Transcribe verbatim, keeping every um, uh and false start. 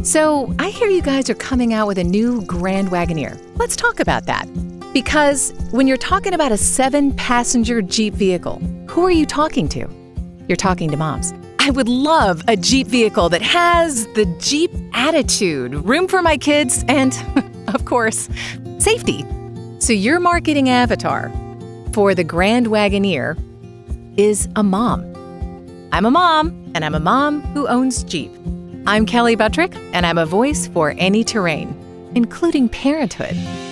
So I hear you guys are coming out with a new Grand Wagoneer. Let's talk about that. Because when you're talking about a seven-passenger Jeep vehicle, who are you talking to? You're talking to moms. I would love a Jeep vehicle that has the Jeep attitude, room for my kids, and, of course, safety. So your marketing avatar for the Grand Wagoneer is a mom. I'm a mom, and I'm a mom who owns Jeep. I'm Kelley Buttrick, and I'm a voice for any terrain, including parenthood.